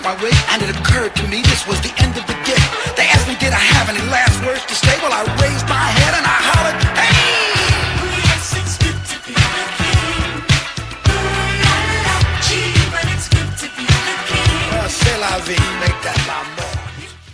my wig, and it occurred to me this was the end